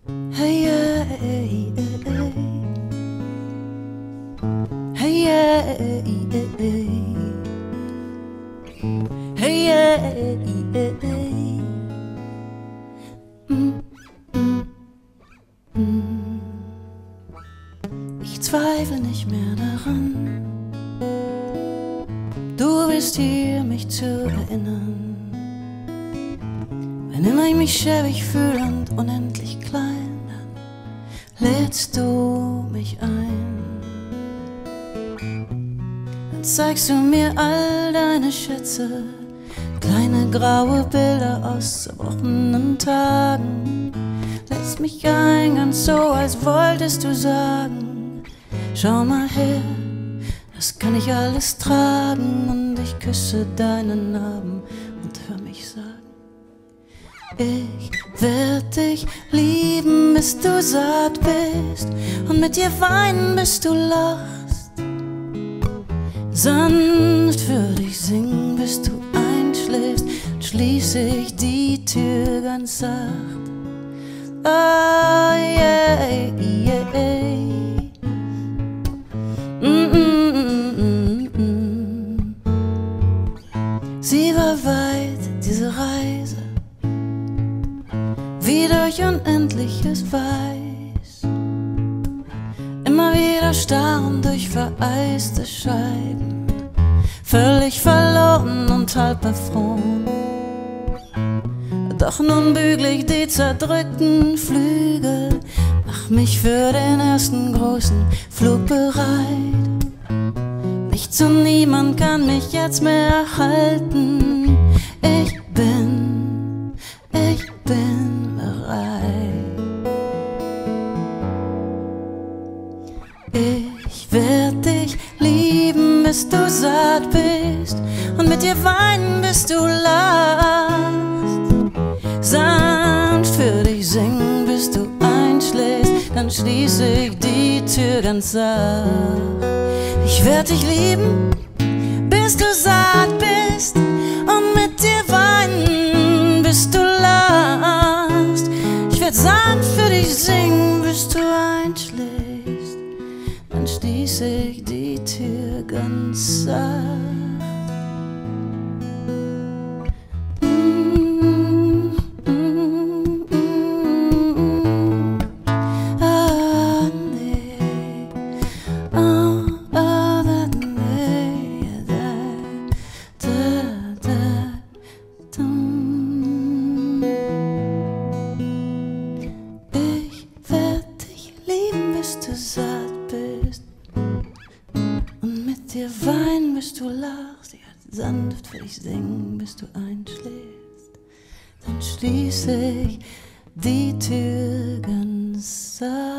Hey, yeah, hey, hey, yeah, hey, yeah, Ich zweifle nicht mehr daran, du bist hier, mich zu erinnern. Wenn immer ich mich schäbig fühle und unendlich klein, dann lädst du mich ein. Dann zeigst du mir all deine Schätze, kleine graue Bilder aus zerbrochenen Tagen. Lädst mich ein, ganz so, als wolltest du sagen: Schau mal her, das kann ich alles tragen. Und ich küsse deinen Narben und hör mich sagen: Ich werd dich lieben, bis du satt bist, und mit dir weinen, bis du lachst. Sanft für dich singen, bis du einschläfst, schließe ich die Tür ganz sacht. Ah, yeah, yeah. Sie war weit, diese Reise, wie durch unendliches Weiß. Immer wieder starren durch vereiste Scheiben, völlig verloren und halb erfroren. Doch nun bügel ich die zerdrückten Flügel, mach mich für den ersten großen Flug bereit. Nichts und niemand kann mich jetzt mehr halten. Ich bin bereit. Ich werd dich lieben, bis du satt bist, und mit dir weinen, bis du lachst. Sanft für dich singen, bis du einschläfst, dann schließe ich die Tür ganz sacht. Ich werd dich lieben, bis du satt bist, und mit dir weinen, bis du lachst. Ich werd sanft für dich singen, bis du einschläfst, dann schließe ich die Tür ganz sacht. Weinen, bis du lachst, ich werde sanft für dich singen, bis du einschläfst, dann schließe ich die Tür ganz sacht.